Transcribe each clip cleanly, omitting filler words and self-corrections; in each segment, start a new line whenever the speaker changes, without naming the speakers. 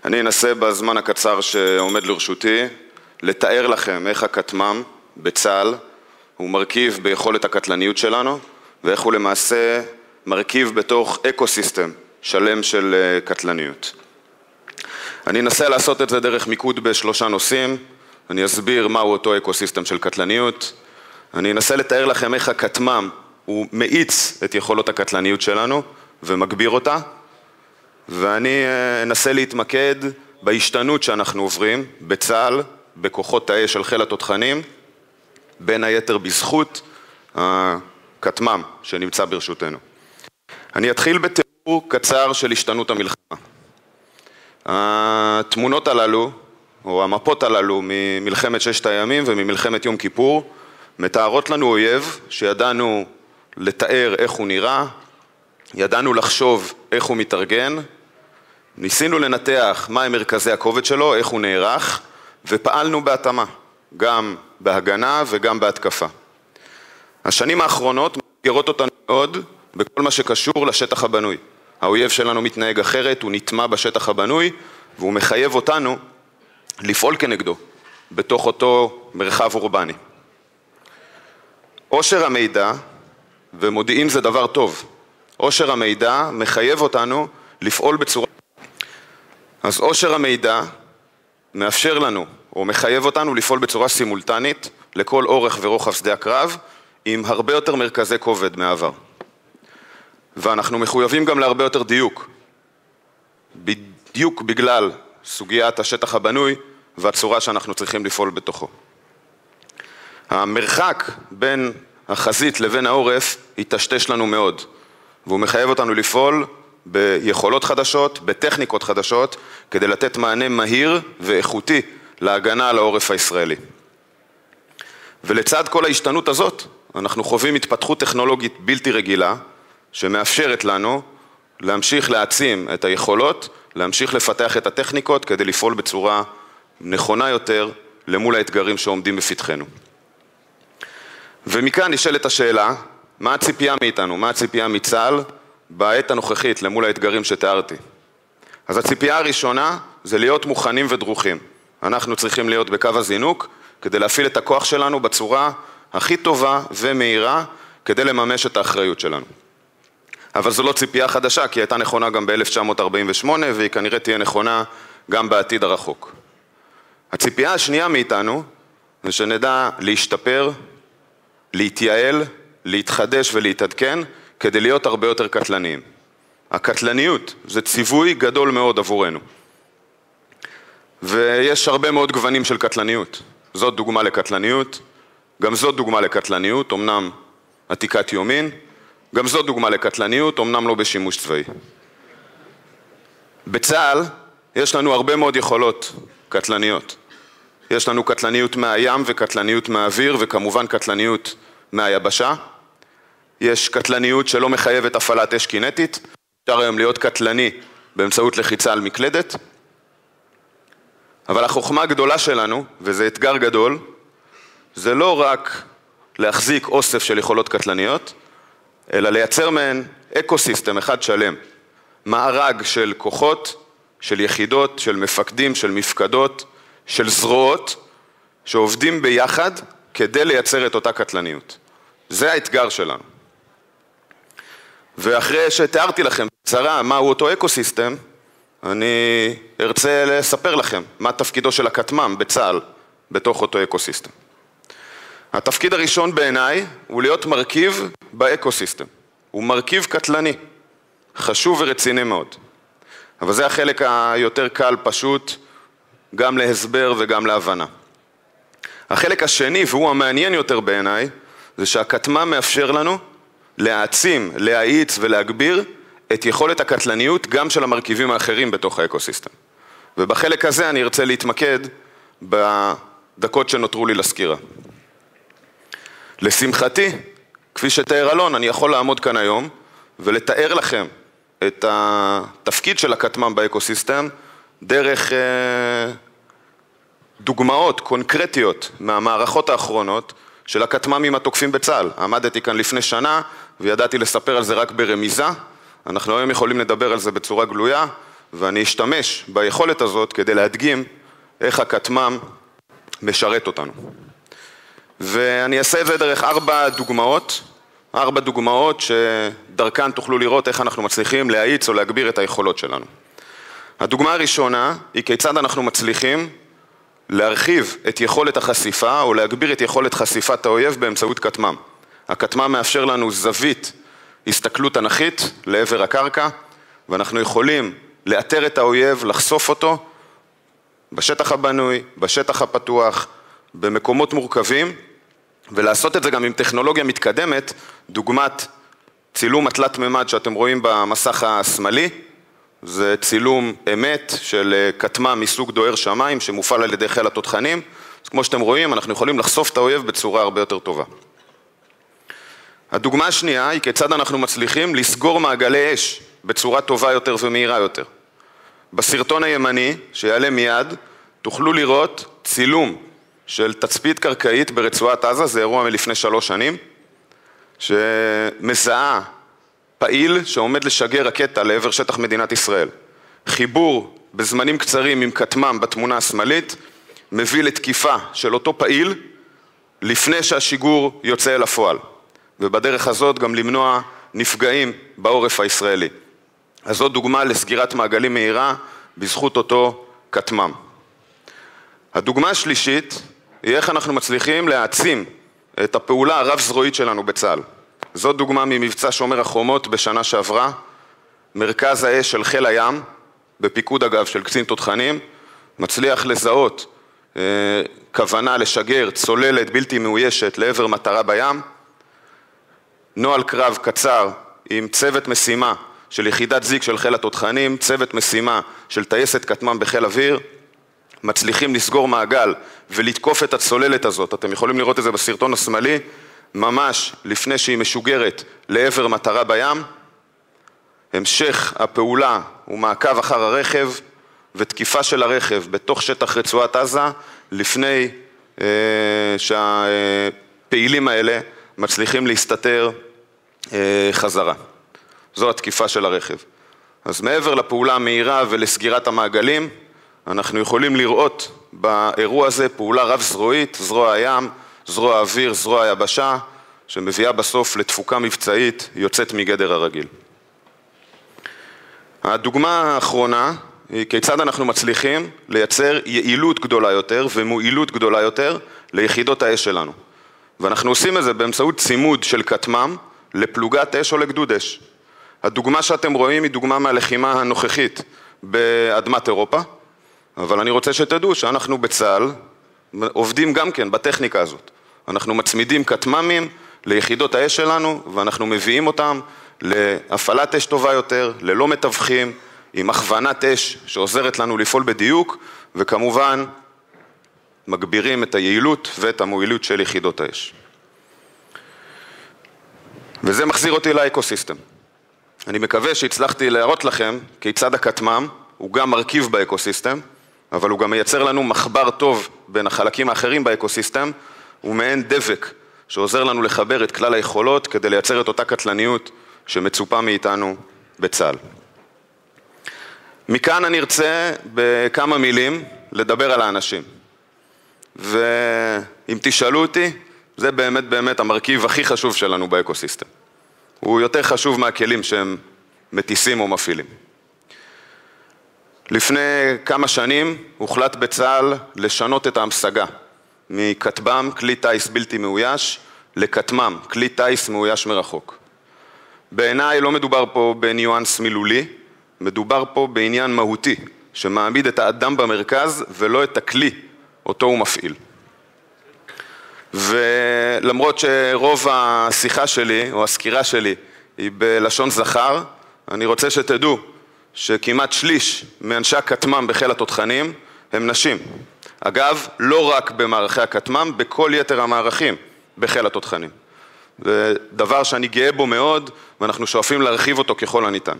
אני אנסה בזמן הקצר שעומד לרשותי לתאר לכם איך הכטמ"ם בצה"ל הוא מרכיב ביכולת הקטלניות שלנו ואיך הוא למעשה מרכיב בתוך אקוסיסטם שלם של קטלניות. אני אנסה לעשות את זה דרך מיקוד בשלושה נושאים. אני אסביר מהו אותו אקוסיסטם של קטלניות. אני אנסה לתאר לכם איך הכטמ"ם הוא מאיץ את יכולות הקטלניות שלנו ומגביר אותה. ואני אנסה להתמקד בהשתנות שאנחנו עוברים בצה"ל, בכוחות האש של חיל התותחנים, בין היתר בזכות הכטמ"ם שנמצא ברשותנו. אני אתחיל בתיאור קצר של השתנות המלחמה. התמונות הללו, או המפות הללו ממלחמת ששת הימים וממלחמת יום כיפור, מתארות לנו אויב שידענו לתאר איך הוא נראה, ידענו לחשוב איך הוא מתארגן, ניסינו לנתח מהם מרכזי הכובד שלו, איך הוא נערך, ופעלנו בהתאמה, גם בהגנה וגם בהתקפה. השנים האחרונות מאתגרות אותנו מאוד בכל מה שקשור לשטח הבנוי. האויב שלנו מתנהג אחרת, הוא נטמע בשטח הבנוי, והוא מחייב אותנו לפעול כנגדו, בתוך אותו מרחב אורבני. עושר המידע, ומודיעין זה דבר טוב, עושר המידע מחייב אותנו לפעול בצורה... אז עושר המידע מאפשר לנו, או מחייב אותנו לפעול בצורה סימולטנית לכל אורך ורוחב שדה הקרב, עם הרבה יותר מרכזי כובד מעבר. ואנחנו מחויבים גם להרבה יותר דיוק, בדיוק בגלל סוגיית השטח הבנוי והצורה שאנחנו צריכים לפעול בתוכו. המרחק בין החזית לבין העורף יטשטש לנו מאוד, והוא מחייב אותנו לפעול ביכולות חדשות, בטכניקות חדשות, כדי לתת מענה מהיר ואיכותי להגנה על העורף הישראלי. ולצד כל ההשתנות הזאת, אנחנו חווים התפתחות טכנולוגית בלתי רגילה, שמאפשרת לנו להמשיך להעצים את היכולות, להמשיך לפתח את הטכניקות, כדי לפעול בצורה נכונה יותר למול האתגרים שעומדים בפתחנו. ומכאן נשאלת השאלה, מה הציפייה מאיתנו, מה הציפייה מצה"ל, בעת הנוכחית למול האתגרים שתיארתי. אז הציפייה הראשונה זה להיות מוכנים ודרוכים. אנחנו צריכים להיות בקו הזינוק כדי להפעיל את הכוח שלנו בצורה הכי טובה ומהירה כדי לממש את האחריות שלנו. אבל זו לא ציפייה חדשה, כי היא הייתה נכונה גם ב-1948 והיא כנראה תהיה נכונה גם בעתיד הרחוק. הציפייה השנייה מאיתנו זה שנדע להשתפר, להתייעל, להתחדש ולהתעדכן כדי להיות הרבה יותר קטלניים. הקטלניות זה ציווי גדול מאוד עבורנו. ויש הרבה מאוד גוונים של קטלניות. זאת דוגמה לקטלניות, גם זאת דוגמה לקטלניות, אמנם עתיקת יומין, גם זאת דוגמה לקטלניות, אמנם לא בשימוש צבאי. בצה"ל יש לנו הרבה מאוד יכולות קטלניות. יש לנו קטלניות מהים וקטלניות מהאוויר וכמובן קטלניות מהיבשה. יש קטלניות שלא מחייבת הפעלת אש קינטית, אפשר היום להיות קטלני באמצעות לחיצה על מקלדת. אבל החוכמה הגדולה שלנו, וזה אתגר גדול, זה לא רק להחזיק אוסף של יכולות קטלניות, אלא לייצר מהן אקוסיסטם אחד שלם, מארג של כוחות, של יחידות, של מפקדים, של מפקדות, של זרועות, שעובדים ביחד כדי לייצר את אותה קטלניות. זה האתגר שלנו. ואחרי שתיארתי לכם בקצרה מהו אותו אקוסיסטם, אני ארצה לספר לכם מה תפקידו של הכטמ"ם בצה"ל בתוך אותו אקוסיסטם. התפקיד הראשון בעיניי הוא להיות מרכיב באקוסיסטם. הוא מרכיב קטלני, חשוב ורציני מאוד. אבל זה החלק היותר קל, פשוט, גם להסבר וגם להבנה. החלק השני, והוא המעניין יותר בעיניי, זה שהכטמ"ם מאפשר לנו להעצים, להאיץ ולהגביר את יכולת הקטלניות גם של המרכיבים האחרים בתוך האקוסיסטם. ובחלק הזה אני ארצה להתמקד בדקות שנותרו לי לסקירה. לשמחתי, כפי שתיאר אלון, אני יכול לעמוד כאן היום ולתאר לכם את התפקיד של הכטמ"ם באקוסיסטם דרך דוגמאות קונקרטיות מהמערכות האחרונות של הכטמ"מים התוקפים בצה"ל. עמדתי כאן לפני שנה וידעתי לספר על זה רק ברמיזה. אנחנו היום יכולים לדבר על זה בצורה גלויה, ואני אשתמש ביכולת הזאת כדי להדגים איך הכתמ"ם משרת אותנו. ואני אעשה את זה דרך 4 דוגמאות שדרכן תוכלו לראות איך אנחנו מצליחים להאיץ או להגביר את היכולות שלנו. הדוגמה הראשונה היא כיצד אנחנו מצליחים להרחיב את יכולת החשיפה או להגביר את יכולת חשיפת האויב באמצעות כתמ"ם. הכתמ"ם מאפשר לנו זווית הסתכלות אנכית לעבר הקרקע, ואנחנו יכולים לאתר את האויב, לחשוף אותו בשטח הבנוי, בשטח הפתוח, במקומות מורכבים, ולעשות את זה גם עם טכנולוגיה מתקדמת, דוגמת צילום התלת ממד שאתם רואים במסך השמאלי, זה צילום אמת של כתמ"ם מסוג דוהר שמיים שמופעל על ידי חיל התותחנים. אז כמו שאתם רואים, אנחנו יכולים לחשוף את האויב בצורה הרבה יותר טובה. הדוגמה השנייה היא כיצד אנחנו מצליחים לסגור מעגלי אש בצורה טובה יותר ומהירה יותר. בסרטון הימני, שיעלה מיד, תוכלו לראות צילום של תצפית קרקעית ברצועת עזה, זה אירוע מלפני 3 שנים, שמזהה פעיל שעומד לשגר רקטה לעבר שטח מדינת ישראל. חיבור בזמנים קצרים עם כתמ"ם בתמונה השמאלית, מביא לתקיפה של אותו פעיל לפני שהשיגור יוצא אל הפועל. ובדרך הזאת גם למנוע נפגעים בעורף הישראלי. אז זאת דוגמה לסגירת מעגלים מהירה בזכות אותו כתמ"ם. הדוגמה השלישית היא איך אנחנו מצליחים להעצים את הפעולה הרב-זרועית שלנו בצה"ל. זאת דוגמה ממבצע שומר החומות בשנה שעברה, מרכז האש של חיל הים, בפיקוד אגב של קצין תותחנים, מצליח לזהות כוונה לשגר צוללת בלתי מאוישת לעבר מטרה בים, נוהל קרב קצר עם צוות משימה של יחידת זיק של חיל התותחנים, צוות משימה של טייסת כתמ"ם בחיל אוויר, מצליחים לסגור מעגל ולתקוף את הצוללת הזאת. אתם יכולים לראות את זה בסרטון השמאלי, ממש לפני שהיא משוגרת לעבר מטרה בים. המשך הפעולה הוא מעקב אחר הרכב ותקיפה של הרכב בתוך שטח רצועת עזה, לפני שהפעילים האלה מצליחים להסתתר חזרה. זו התקיפה של הרכב. אז מעבר לפעולה המהירה ולסגירת המעגלים, אנחנו יכולים לראות באירוע הזה פעולה רב-זרועית, זרוע הים, זרוע האוויר, זרוע היבשה, שמביאה בסוף לתפוקה מבצעית יוצאת מגדר הרגיל. הדוגמה האחרונה היא כיצד אנחנו מצליחים לייצר יעילות גדולה יותר ומועילות גדולה יותר ליחידות האש שלנו. ואנחנו עושים את זה באמצעות צימוד של כתמ"ם לפלוגת אש או לגדוד אש. הדוגמה שאתם רואים היא דוגמה מהלחימה הנוכחית באדמת אירופה, אבל אני רוצה שתדעו שאנחנו בצה"ל עובדים גם כן בטכניקה הזאת. אנחנו מצמידים כתמ"מים ליחידות האש שלנו, ואנחנו מביאים אותם להפעלת אש טובה יותר, ללא מתווכים, עם הכוונת אש שעוזרת לנו לפעול בדיוק, וכמובן מגבירים את היעילות ואת המועילות של יחידות האש. וזה מחזיר אותי לאקוסיסטם. אני מקווה שהצלחתי להראות לכם כיצד הכתמ"ם הוא גם מרכיב באקוסיסטם, אבל הוא גם מייצר לנו מחבר טוב בין החלקים האחרים באקוסיסטם, ומעין דבק שעוזר לנו לחבר את כלל היכולות כדי לייצר את אותה קטלניות שמצופה מאיתנו בצה"ל. מכאן אני ארצה בכמה מילים לדבר על האנשים. ואם תשאלו אותי, זה באמת המרכיב הכי חשוב שלנו באקוסיסטם. הוא יותר חשוב מהכלים שהם מטיסים או מפעילים. לפני כמה שנים הוחלט בצה"ל לשנות את ההמשגה מכטב"ם, כלי טייס בלתי מאויש, לכתמ"ם, כלי טייס מאויש מרחוק. בעיניי לא מדובר פה בניואנס מילולי, מדובר פה בעניין מהותי, שמעמיד את האדם במרכז ולא את הכלי אותו הוא מפעיל. ולמרות שרוב השיחה שלי או הסקירה שלי היא בלשון זכר, אני רוצה שתדעו שכמעט שליש מאנשי הכתמ"ם בחיל התותחנים הם נשים. אגב, לא רק במערכי הכתמ"ם, בכל יתר המערכים בחיל התותחנים. זה דבר שאני גאה בו מאוד, ואנחנו שואפים להרחיב אותו ככל הניתן.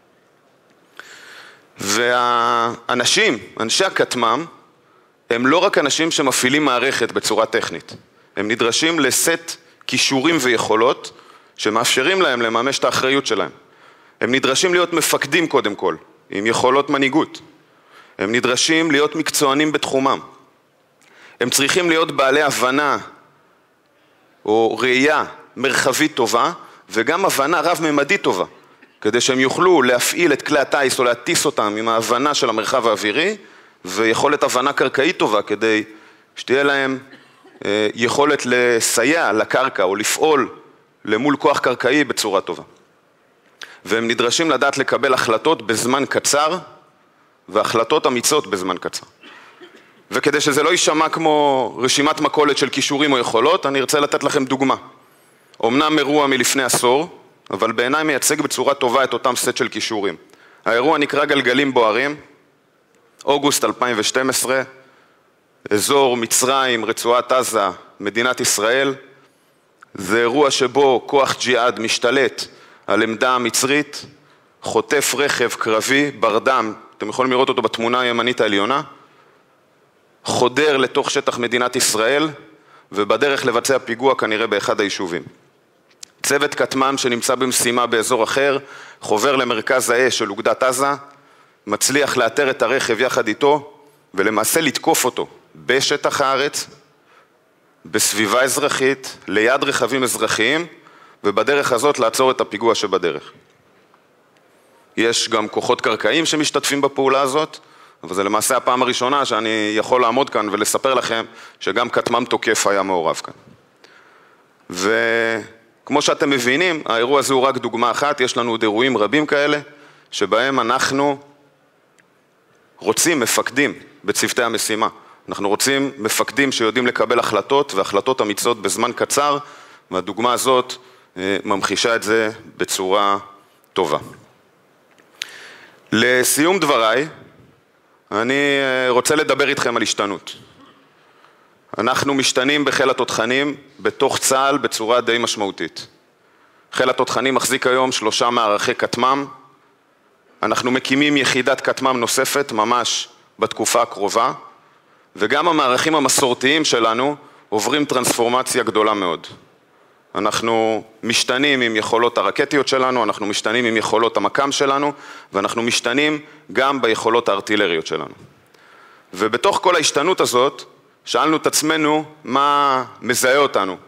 והאנשים, אנשי הכתמ"ם, הם לא רק אנשים שמפעילים מערכת בצורה טכנית. הם נדרשים לסט כישורים ויכולות שמאפשרים להם לממש את האחריות שלהם. הם נדרשים להיות מפקדים קודם כל, עם יכולות מנהיגות. הם נדרשים להיות מקצוענים בתחומם. הם צריכים להיות בעלי הבנה או ראייה מרחבית טובה, וגם הבנה רב-ממדית טובה, כדי שהם יוכלו להפעיל את כלי הטייס או להטיס אותם עם ההבנה של המרחב האווירי, ויכולת הבנה קרקעית טובה, כדי שתהיה להם יכולת לסייע לקרקע או לפעול למול כוח קרקעי בצורה טובה. והם נדרשים לדעת לקבל החלטות בזמן קצר, והחלטות אמיצות בזמן קצר. וכדי שזה לא יישמע כמו רשימת מכולת של כישורים או יכולות, אני ארצה לתת לכם דוגמה. אמנם אירוע מלפני עשור, אבל בעיניי מייצג בצורה טובה את אותם סט של כישורים. האירוע נקרא גלגלים בוערים, אוגוסט 2012, אזור מצרים, רצועת עזה, מדינת ישראל. זה אירוע שבו כוח ג'יהאד משתלט על עמדה המצרית, חוטף רכב קרבי, ברדם, אתם יכולים לראות אותו בתמונה הימנית העליונה, חודר לתוך שטח מדינת ישראל, ובדרך לבצע פיגוע כנראה באחד היישובים. צוות כטמ"ם שנמצא במשימה באזור אחר, חובר למרכז האש של אוגדת עזה, מצליח לאתר את הרכב יחד איתו, ולמעשה לתקוף אותו בשטח הארץ, בסביבה אזרחית, ליד רכבים אזרחיים, ובדרך הזאת לעצור את הפיגוע שבדרך. יש גם כוחות קרקעיים שמשתתפים בפעולה הזאת, אבל זה למעשה הפעם הראשונה שאני יכול לעמוד כאן ולספר לכם שגם כטמ"ם תוקף היה מעורב כאן. וכמו שאתם מבינים, האירוע הזה הוא רק דוגמה אחת, יש לנו עוד אירועים רבים כאלה, שבהם אנחנו רוצים מפקדים בצוותי המשימה. אנחנו רוצים מפקדים שיודעים לקבל החלטות והחלטות אמיצות בזמן קצר, והדוגמה הזאת ממחישה את זה בצורה טובה. לסיום דבריי, אני רוצה לדבר איתכם על השתנות. אנחנו משתנים בחיל התותחנים בתוך צה"ל בצורה די משמעותית. חיל התותחנים מחזיק היום 3 מערכי כטמ"ם. אנחנו מקימים יחידת כטמ"ם נוספת ממש בתקופה הקרובה, וגם המערכים המסורתיים שלנו עוברים טרנספורמציה גדולה מאוד. אנחנו משתנים עם יכולות הרקטיות שלנו, אנחנו משתנים עם יכולות המקם שלנו, ואנחנו משתנים גם ביכולות הארטילריות שלנו. ובתוך כל ההשתנות הזאת, שאלנו את עצמנו מה מזהה אותנו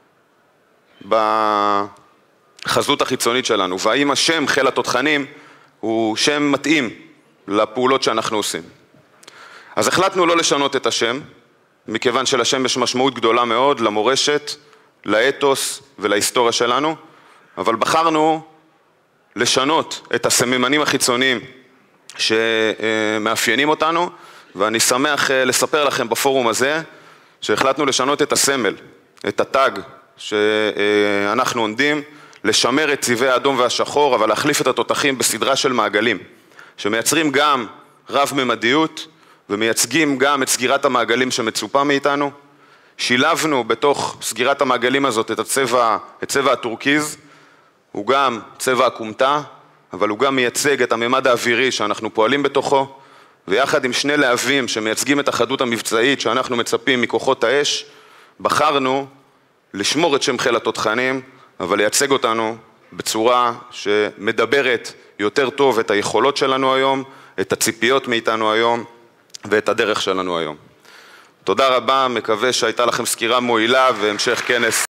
בחזות החיצונית שלנו, והאם השם חיל התותחנים הוא שם מתאים לפעולות שאנחנו עושים. אז החלטנו לא לשנות את השם, מכיוון שלשם יש משמעות גדולה מאוד למורשת, לאתוס ולהיסטוריה שלנו, אבל בחרנו לשנות את הסממנים החיצוניים שמאפיינים אותנו, ואני שמח לספר לכם בפורום הזה שהחלטנו לשנות את הסמל, את הטאג שאנחנו עונדים, לשמר את צבעי האדום והשחור, אבל להחליף את התותחים בסדרה של מעגלים, שמייצרים גם רב-ממדיות ומייצגים גם את סגירת המעגלים שמצופה מאיתנו. שילבנו בתוך סגירת המעגלים הזאת את צבע הטורקיז, הוא גם צבע הכומתה, אבל הוא גם מייצג את הממד האווירי שאנחנו פועלים בתוכו, ויחד עם 2 להבים שמייצגים את החדות המבצעית שאנחנו מצפים מכוחות האש, בחרנו לשמור את שם חיל התותחנים, אבל לייצג אותנו בצורה שמדברת יותר טוב את היכולות שלנו היום, את הציפיות מאיתנו היום, ואת הדרך שלנו היום. תודה רבה, מקווה שהייתה לכם סקירה מועילה והמשך כנס